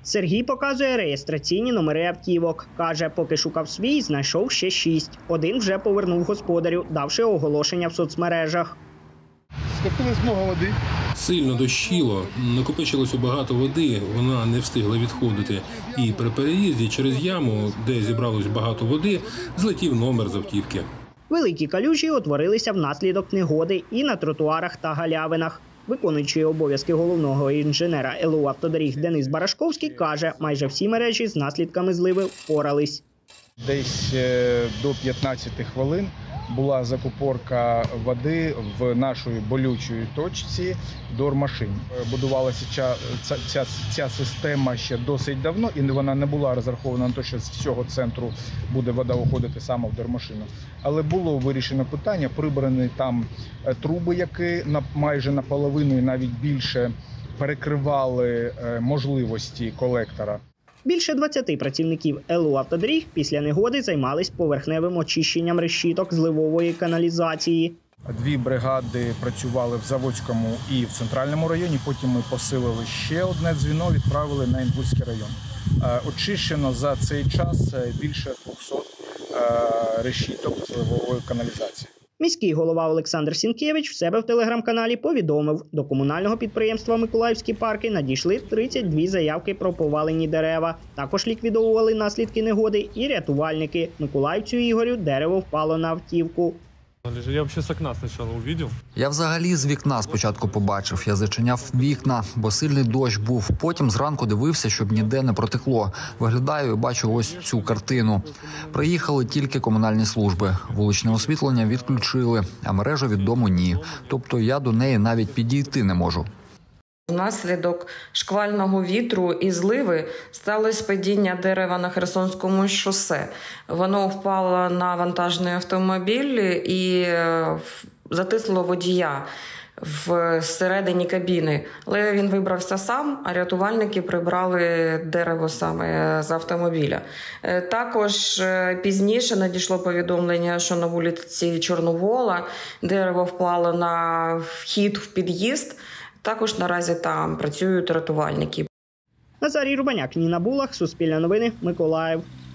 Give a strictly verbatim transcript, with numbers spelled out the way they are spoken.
Сергій показує реєстраційні номери автівок. Каже, поки шукав свій, знайшов ще шість. Один вже повернув господарю, давши оголошення в соцмережах. Скопилось много води. Сильно дощило, накопичилося багато води, вона не встигла відходити. І при переїзді через яму, де зібралось багато води, злетів номер з автівки. Великі калюжі утворилися внаслідок негоди і на тротуарах та галявинах. Виконуючий обов'язки головного інженера ел у «Автодоріг» Денис Барашковський каже, майже всі мережі з наслідками зливи впорались. Десь до п'ятнадцяти хвилин була закупорка води в нашій болючій точці дормашин. Будувалася ця, ця, ця система ще досить давно, і вона не була розрахована на те, що з всього центру буде вода уходити саме в дормашину. Але було вирішено питання, прибрані там труби, які майже наполовину і навіть більше перекривали можливості колектора. Більше двадцяти працівників ел у «Автодоріг» після негоди займались поверхневим очищенням решіток зливової каналізації. Дві бригади працювали в Заводському і в Центральному районі, потім ми посилили ще одне дзвіно, відправили на Інгульський район. Очищено за цей час більше двохсот решіток зливової каналізації. Міський голова Олександр Сінкевич в себе в телеграм-каналі повідомив, до комунального підприємства «Миколаївські парки» надійшли тридцять дві заявки про повалені дерева. Також ліквідовували наслідки негоди і рятувальники. Миколаївцю Ігорю дерево впало на автівку. Я взагалі з вікна спочатку побачив. Я взагалі з вікна спочатку побачив. Я зачиняв вікна, бо сильний дощ був. Потім зранку дивився, щоб ніде не протекло. Виглядаю і бачу ось цю картину. Приїхали тільки комунальні служби. Вуличне освітлення відключили, а мережу від дому ні. Тобто я до неї навіть підійти не можу. Внаслідок шквального вітру і зливи сталося падіння дерева на Херсонському шосе. Воно впало на вантажний автомобіль і затисло водія всередині кабіни. Але він вибрався сам, а рятувальники прибрали дерево саме з автомобіля. Також пізніше надійшло повідомлення, що на вулиці Чорновола дерево впало на вхід в під'їзд. Також наразі там працюють рятувальники. Назарій Рубаняк, Ніна Булах, Суспільне новини, Миколаїв.